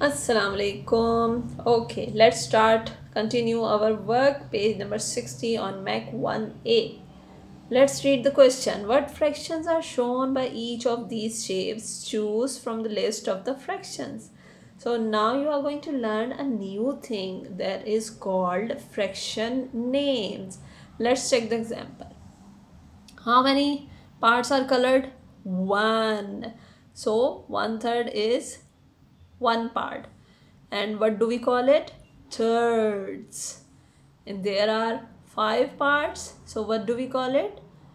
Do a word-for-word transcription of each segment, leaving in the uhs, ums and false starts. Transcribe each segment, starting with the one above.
Assalamu alaikum. Okay, let's start. Continue our work. Page number sixty on Mac one A. Let's read the question. What fractions are shown by each of these shapes? Choose from the list of the fractions. So now you are going to learn a new thing that is called fraction names. Let's check the example. How many parts are colored? One. So one third is one part. And what do we call it? Thirds. And there are five parts. So what do we call it?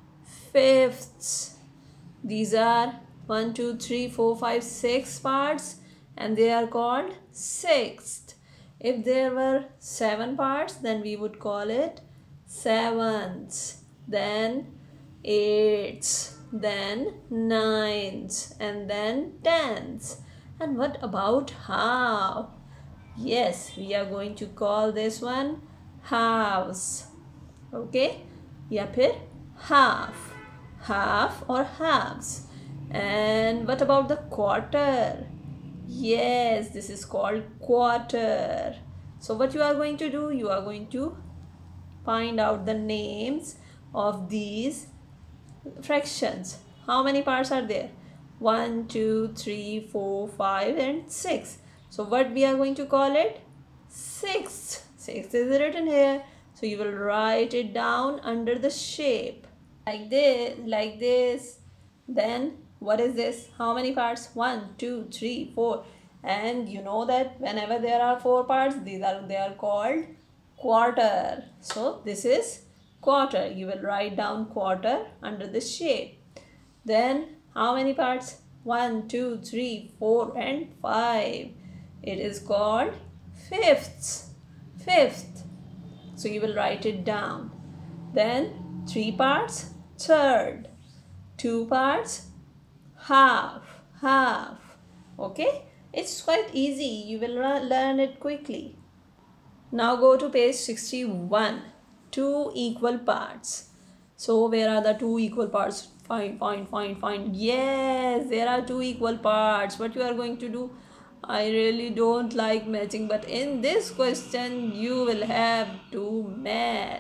Fifths. These are one, two, three, four, five, six parts, and they are called sixth. If there were seven parts, then we would call it sevenths, then eighths, then ninths, and then tenths. And what about half? Yes, we are going to call this one halves. Okay, या फिर half, half or halves. And what about the quarter? Yes, this is called quarter. So what you are going to do? You are going to find out the names of these fractions. How many parts are there? One, two, three, four, five, and six. So what we are going to call it? Sixth. Sixth is written here. So you will write it down under the shape. Like this, like this. Then what is this? How many parts? One, two, three, four. And you know that whenever there are four parts, these are they are called quarter. So this is quarter. You will write down quarter under the shape. Then how many parts? One, two, three, four, and five. It is called fifths. Fifth. So you will write it down. Then three parts, third. Two parts, half. Half. Okay? It's quite easy. You will learn it quickly. Now go to page sixty-one. Two equal parts. So where are the two equal parts? Find, find, find, find. Yes, there are two equal parts. What you are going to do? I really don't like matching, but in this question you will have to match.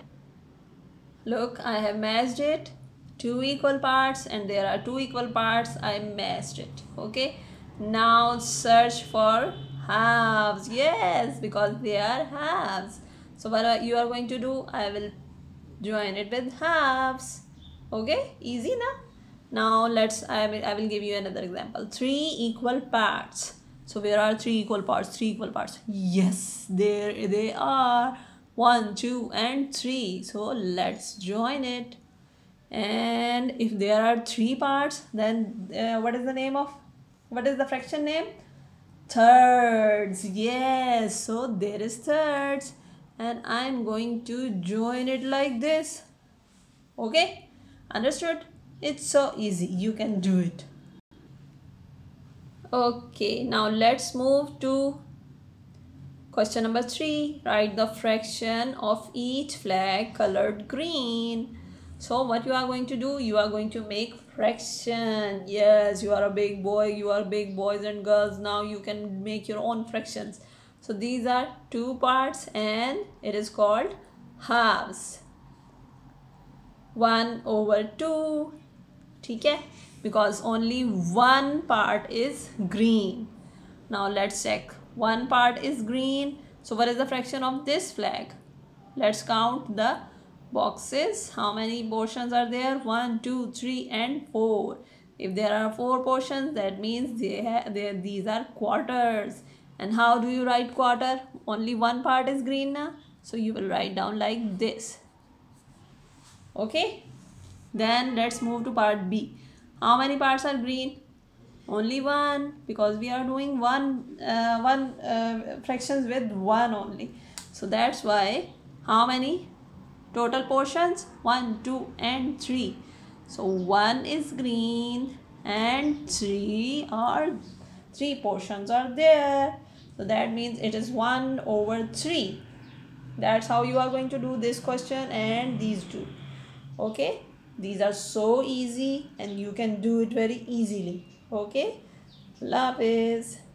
Look, I have matched it. Two equal parts, and there are two equal parts. I matched it. Okay. Now search for halves. Yes, because they are halves. So what you are going to do? I will join it with halves. Okay, easy now. Now let's I will I will give you another example. Three equal parts. So where are three equal parts? Three equal parts. Yes, there they are. One, two, and three. So let's join it. And if there are three parts, then uh, what is the name of? What is the fraction name? Thirds. Yes. So there is thirds. And I'm going to join it like this. Okay, understood? It's so easy. You can do it. Okay, now let's move to question number three. Write the fraction of each flag colored green. So what you are going to do? You are going to make fraction. Yes, you are a big boy. You are big boys and girls. Now you can make your own fractions. So these are two parts and it is called halves. one over two. Okay? Because only one part is green. Now let's check. One part is green. So what is the fraction of this flag? Let's count the boxes. How many portions are there? One, two, three, and four. If there are four portions, that means they have, they, these are quarters. And how do you write quarter? Only one part is green now. So you will write down like this. Okay. Then let's move to part B. How many parts are green? Only one, because we are doing one uh, one uh, fractions with one only. So that's why how many total portions? One, two, and three. So one is green and three are three portions are there. So that means it is one over three. That's how you are going to do this question and these two. Okay. These are so easy and you can do it very easily. Okay. Love is.